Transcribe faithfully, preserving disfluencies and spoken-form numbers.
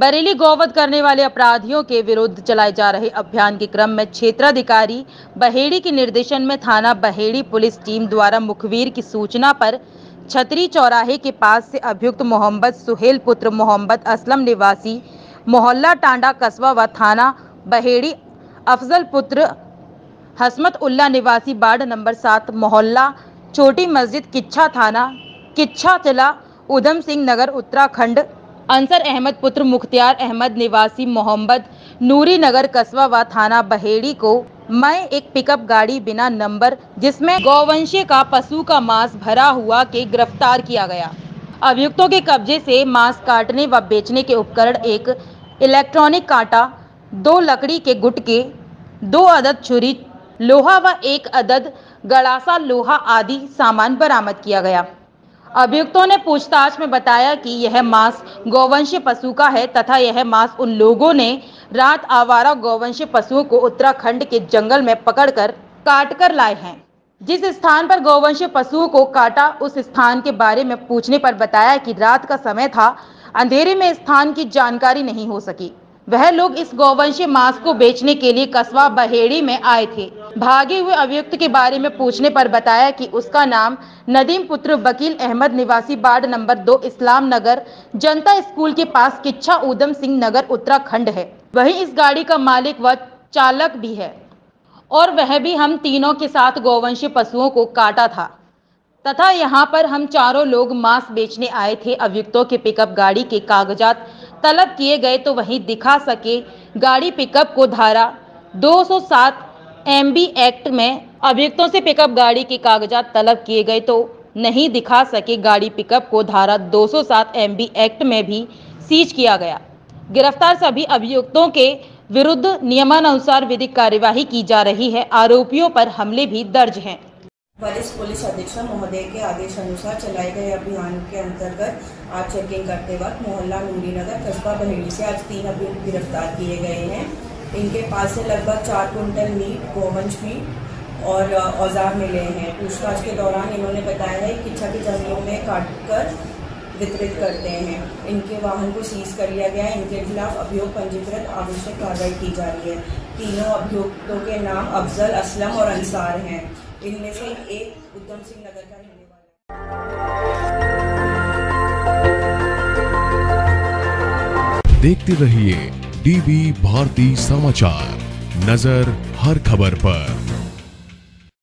बरेली गौवध करने वाले अपराधियों के विरुद्ध चलाए जा रहे अभियान के क्रम में क्षेत्राधिकारी बहेड़ी के निर्देशन में थाना बहेड़ी पुलिस टीम द्वारा मुखबिर की सूचना पर छतरी चौराहे के पास से अभियुक्त मोहम्मद सुहेल पुत्र मोहम्मद असलम निवासी मोहल्ला टांडा कस्बा व थाना बहेड़ी अफजल पुत्र हसमत उल्ला निवासी वार्ड नंबर सात मोहल्ला छोटी मस्जिद किच्छा थाना किच्छा जिला उधम सिंह नगर उत्तराखंड अंसर अहमद पुत्र मुख्तियार अहमद निवासी मोहम्मद नूरी नगर कस्बा व थाना बहेड़ी को मैं एक पिकअप गाड़ी बिना नंबर जिसमें गौवंशीय का पशु का मांस भरा हुआ के गिरफ्तार किया गया। अभियुक्तों के कब्जे से मांस काटने व बेचने के उपकरण, एक इलेक्ट्रॉनिक कांटा, दो लकड़ी के गुटके, दो अदद छुरी, लोहा व एक अदद गड़ासा लोहा आदि सामान बरामद किया गया। अभियुक्तों ने पूछताछ में बताया कि यह मांस गौवंशीय पशु का है तथा यह मांस उन लोगों ने रात आवारा गौवंशीय पशुओं को उत्तराखंड के जंगल में पकड़कर काटकर लाए हैं। जिस स्थान पर गौवंशीय पशुओं को काटा उस स्थान के बारे में पूछने पर बताया कि रात का समय था, अंधेरे में स्थान की जानकारी नहीं हो सकी। वह लोग इस गौवंशीय मांस को बेचने के लिए कस्बा बहेड़ी में आए थे। भागे हुए अभियुक्त के बारे में पूछने पर बताया कि उसका नाम नदीम पुत्र वकील अहमद निवासी वार्ड नंबर दो इस्लाम नगर जनता स्कूल के पास किच्छा उधम सिंह नगर उत्तराखंड है। वहीं इस गाड़ी का मालिक व चालक भी है और वह भी हम तीनों के साथ गौवंशीय पशुओं को काटा था तथा यहाँ पर हम चारों लोग मांस बेचने आए थे। अभियुक्तों के पिकअप गाड़ी के कागजात तलब किए गए तो वहीं दिखा सके गाड़ी पिकअप को धारा दो सौ सात एम बी एक्ट में अभियुक्तों से पिकअप गाड़ी के कागजात तलब किए गए तो नहीं दिखा सके गाड़ी पिकअप को धारा दो सौ सात एम बी एक्ट में भी सीज किया गया। गिरफ्तार सभी अभियुक्तों के विरुद्ध नियमानुसार विधिक कार्यवाही की जा रही है। आरोपियों पर हमले भी दर्ज हैं। वरिष्ठ पुलिस अधीक्षक महोदय के आदेश अनुसार चलाए गए अभियान के अंतर्गत आज चेकिंग करते वक्त मोहल्ला नूरी नगर कस्बा बहेड़ी से आज तीन अभियुक्त गिरफ्तार किए गए हैं। इनके पास से लगभग चार कुंटल मीट, गोवंश मीट और औजार मिले हैं। पूछताछ के दौरान इन्होंने बताया है कि किच्छा के जंगलों में काटकर वितरित करते हैं। इनके वाहन को सीज कर लिया गया है। इनके खिलाफ अभियोग पंजीकृत आवश्यक कार्रवाई की जा रही है। तीनों अभियुक्तों के नाम अफजल, असलम और अंसार हैं। इनमें से एक उधम सिंह नगर का रहने वाला है। देखते रहिए डीवी भारती समाचार, नजर हर खबर पर।